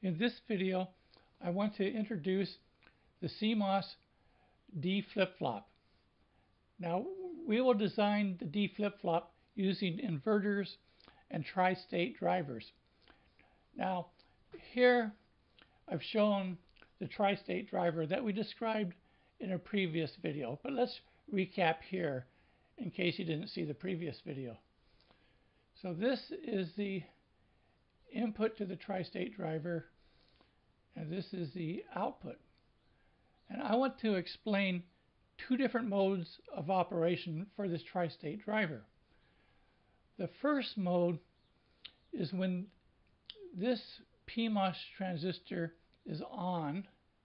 In this video, I want to introduce the CMOS D-Flip Flop. Now, we will design the D-Flip Flop using inverters and tri-state drivers. Now, here I've shown the tri-state driver that we described in a previous video, but let's recap here in case you didn't see the previous video. So this is the input to the tri-state driver, and this is the output. And I want to explain two different modes of operation for this tri-state driver. The first mode is when this PMOS transistor is on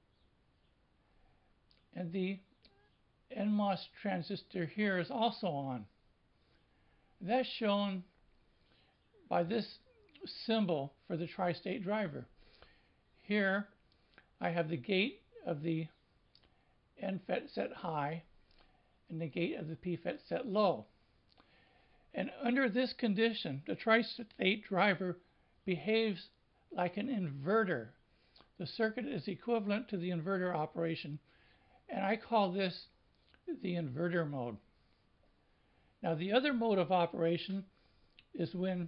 and the NMOS transistor here is also on. That's shown by this symbol for the tri-state driver. Here I have the gate of the NFET set high and the gate of the PFET set low. And under this condition, the tri-state driver behaves like an inverter. The circuit is equivalent to the inverter operation, and I call this the inverter mode. Now, the other mode of operation is when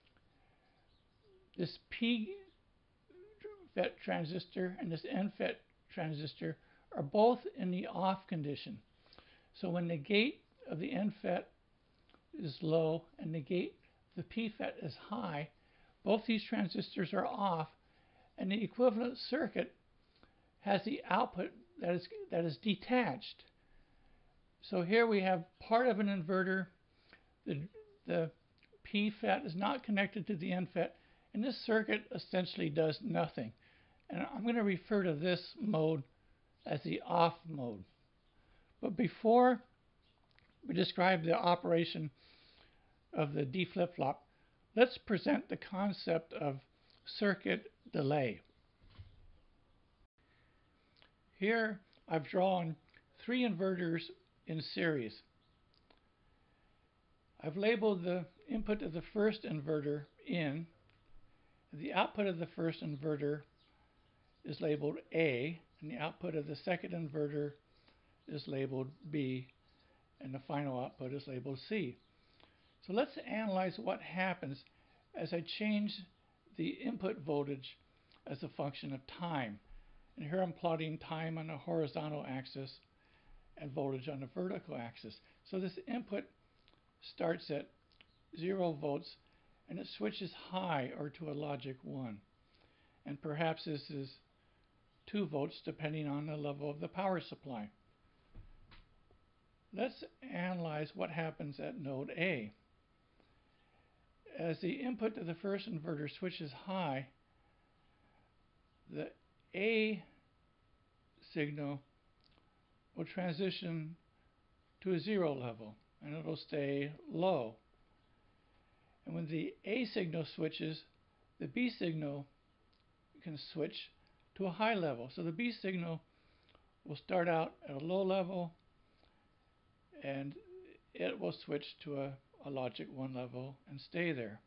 this PFET transistor and this NFET transistor are both in the off condition. So when the gate of the NFET is low and the gate of the PFET is high, both these transistors are off, and the equivalent circuit has the output that is detached. So here we have part of an inverter. The PFET is not connected to the NFET, and this circuit essentially does nothing. And I'm going to refer to this mode as the off mode. But before we describe the operation of the D-Flip Flop, let's present the concept of circuit delay. Here I've drawn three inverters in series. I've labeled the input of the first inverter in. The output of the first inverter is labeled A, and the output of the second inverter is labeled B, and the final output is labeled C. So let's analyze what happens as I change the input voltage as a function of time. And here I'm plotting time on the horizontal axis and voltage on the vertical axis. So this input starts at 0 volts and it switches high or to a logic 1. And perhaps this is 2 volts depending on the level of the power supply. Let's analyze what happens at node A. As the input to the first inverter switches high, the A signal will transition to a 0 level, and it'll stay low. And when the A signal switches, the B signal can switch to a high level. So the B signal will start out at a low level, and it will switch to a logic 1 level and stay there.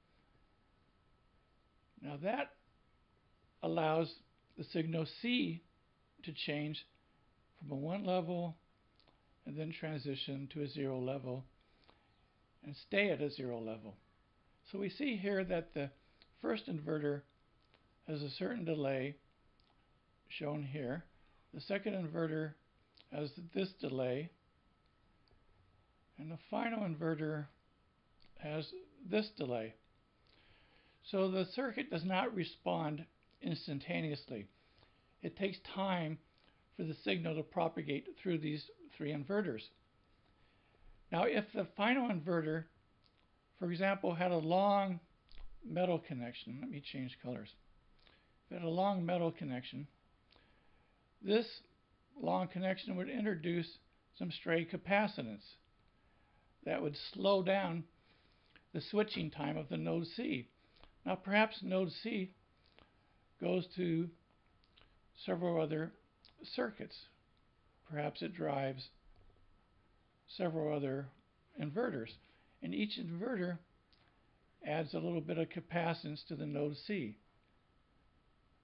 Now that allows the signal C to change from a 1 level and then transition to a 0 level and stay at a 0 level. So we see here that the first inverter has a certain delay shown here. The second inverter has this delay, and the final inverter has this delay. So the circuit does not respond instantaneously. It takes time for the signal to propagate through these three inverters. Now, if the final inverter, for example, had a long metal connection, let me change colors. If it had a long metal connection, this long connection would introduce some stray capacitance that would slow down the switching time of the node C. Now, perhaps node C goes to several other circuits. Perhaps it drives several other inverters, and each inverter adds a little bit of capacitance to the node C.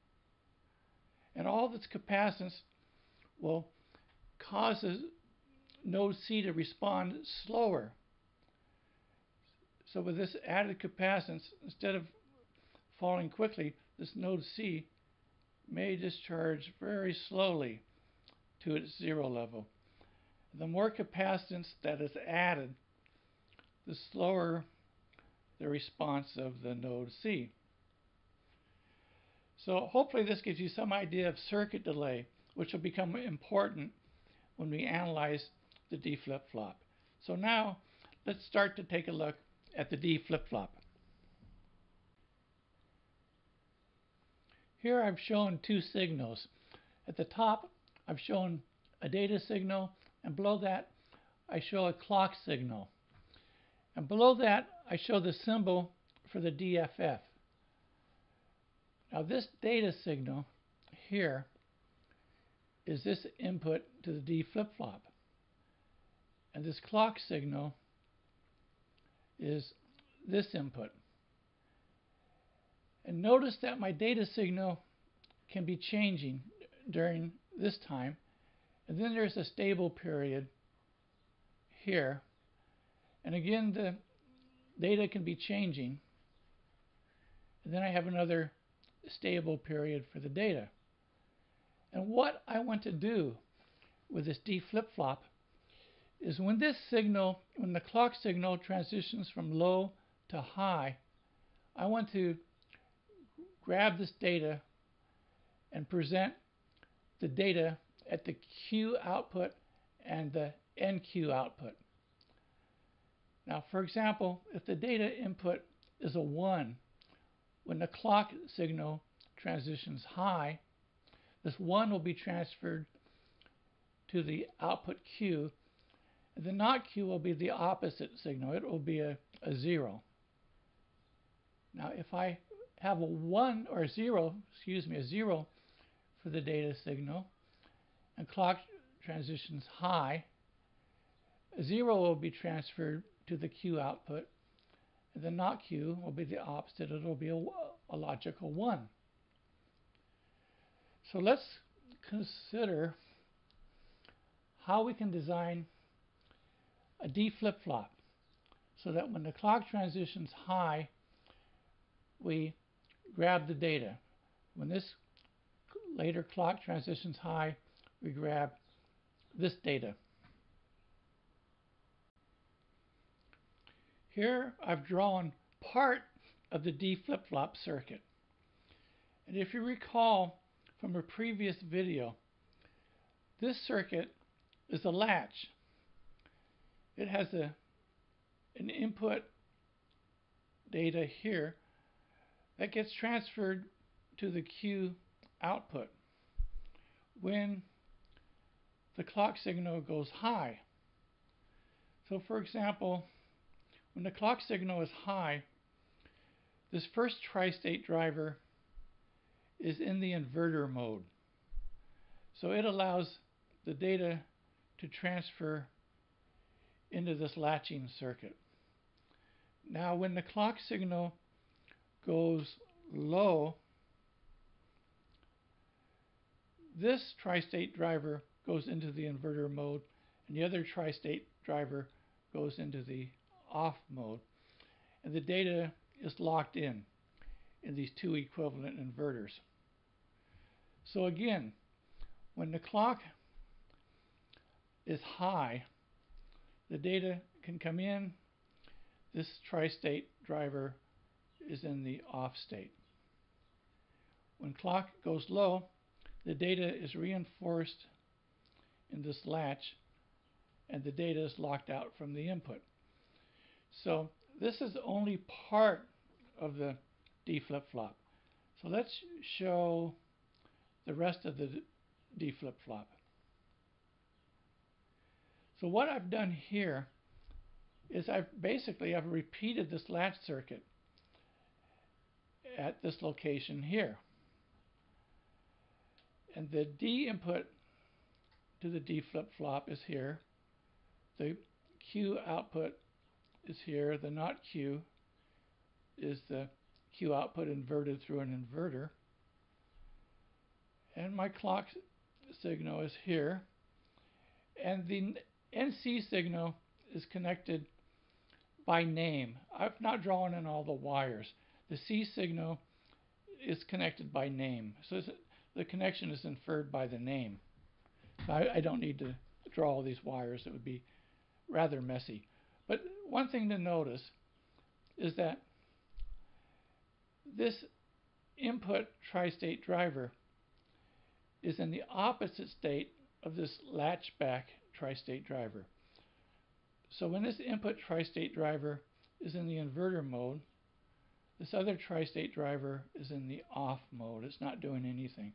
And all this capacitance will cause the node C to respond slower. So with this added capacitance, instead of falling quickly, this node C may discharge very slowly to its zero level. The more capacitance that is added, the slower the response of the node C. So hopefully this gives you some idea of circuit delay, which will become important when we analyze the D-Flip Flop. So now let's start to take a look at the D-Flip Flop. Here I've shown two signals. At the top I've shown a data signal, and below that I show a clock signal. And below that I show the symbol for the DFF. Now this data signal here is this input to the D-Flip Flop. And this clock signal is this input. And notice that my data signal can be changing during this time. And then there's a stable period here. And again, the data can be changing. And then I have another stable period for the data. And what I want to do with this D-Flip Flop is when the clock signal transitions from low to high, I want to grab this data and present the data at the Q output and the NQ output. Now, for example, if the data input is a 1, when the clock signal transitions high, this 1 will be transferred to the output Q, and the not Q will be the opposite signal. It will be a 0. Now, if I have a 1 or a 0 for the data signal, and clock transitions high, a 0 will be transferred to the Q output, and the not Q will be the opposite. It will be a logical 1. So let's consider how we can design a D-Flip Flop so that when the clock transitions high, we grab the data. When this later clock transitions high, we grab this data. Here I've drawn part of the D-Flip Flop circuit. And if you recall from a previous video, this circuit is a latch. It has an input data here that gets transferred to the Q output when the clock signal goes high. So for example, when the clock signal is high, this first tri-state driver is in the inverter mode. So it allows the data to transfer into this latching circuit. Now when the clock signal goes low, this tri-state driver goes into the inverter mode, and the other tri-state driver goes into the off mode, and the data is locked in these two equivalent inverters. So again, when the clock is high, the data can come in. This tri-state driver is in the off state. When clock goes low, the data is reinforced in this latch, and the data is locked out from the input. So this is only part of the D-Flip Flop. So let's show the rest of the D-Flip Flop. So what I've done here is I've repeated this latch circuit at this location here. And the D input to the D-Flip Flop is here. The Q output is here. The not Q is the Q output inverted through an inverter. and my clock signal is here, and the NC signal is connected by name. I've not drawn in all the wires. The C signal is connected by name, so the connection is inferred by the name. I don't need to draw all these wires. It would be rather messy. But one thing to notice is that this input tri-state driver is in the opposite state of this latchback tri-state driver. So when this input tri-state driver is in the inverter mode, this other tri-state driver is in the off mode. It's not doing anything.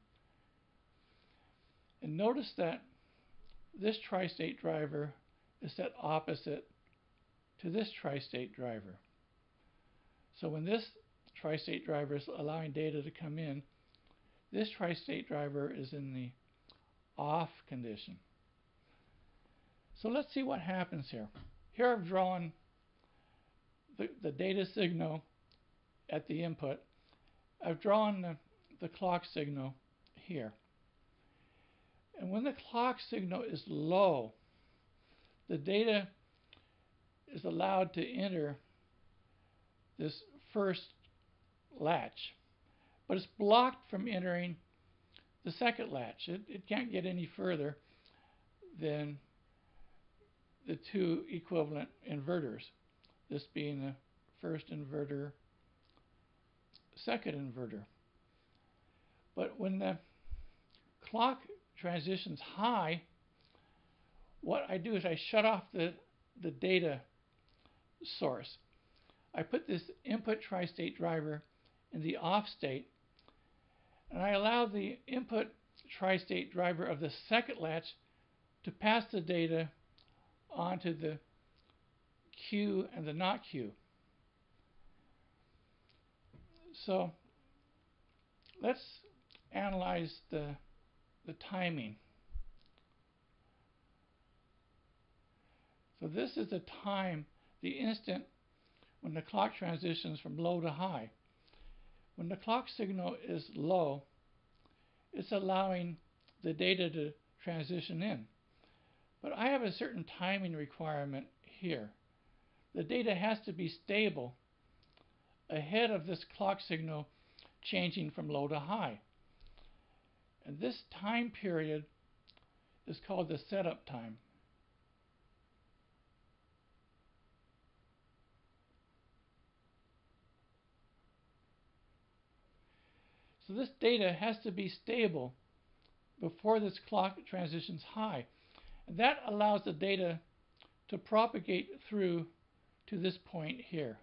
And notice that this tri-state driver is set opposite to this tri-state driver. So when this tri-state driver is allowing data to come in, this tri-state driver is in the off condition. So let's see what happens here. Here I've drawn the data signal at the input. I've drawn the clock signal here. And when the clock signal is low, the data is allowed to enter this first latch, but it's blocked from entering the second latch. It can't get any further than the two equivalent inverters, this being the first inverter, second inverter. But when the clock transitions high, what I do is I shut off the data source. I put this input tri-state driver in the off state, and I allow the input tri-state driver of the second latch to pass the data onto the Q and the not Q. So let's analyze the timing. So this is the time, the instant when the clock transitions from low to high. When the clock signal is low, it's allowing the data to transition in. But I have a certain timing requirement here. The data has to be stable ahead of this clock signal changing from low to high. And this time period is called the setup time. So this data has to be stable before this clock transitions high. And that allows the data to propagate through to this point here.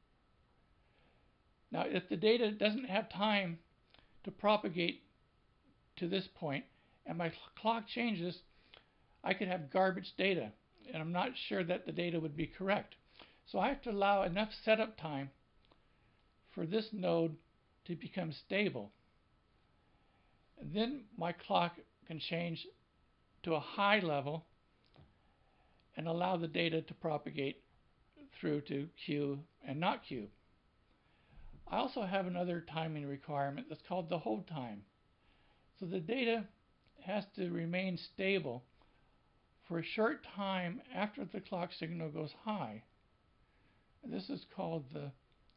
Now, if the data doesn't have time to propagate to this point, and my clock changes, I could have garbage data, and I'm not sure that the data would be correct. So I have to allow enough setup time for this node to become stable. And then my clock can change to a high level and allow the data to propagate through to Q and not Q. I also have another timing requirement that's called the hold time. So the data has to remain stable for a short time after the clock signal goes high. And this is called the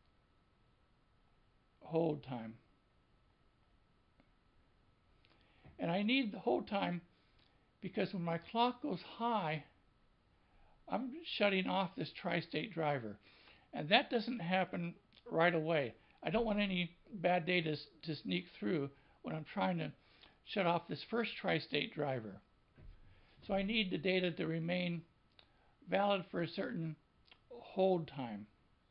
hold time. And I need the hold time because when my clock goes high, I'm shutting off this tri-state driver. And that doesn't happen right away. I don't want any bad data to sneak through when I'm trying to shut off this first tri-state driver. So I need the data to remain valid for a certain hold time.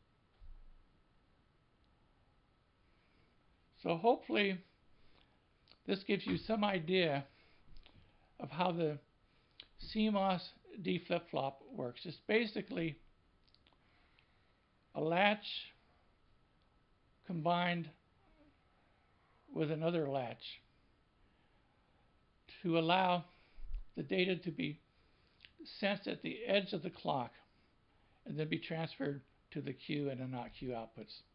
So hopefully this gives you some idea of how the CMOS D-Flip Flop works. It's basically a latch combined with another latch to allow the data to be sensed at the edge of the clock and then be transferred to the Q and the not Q outputs.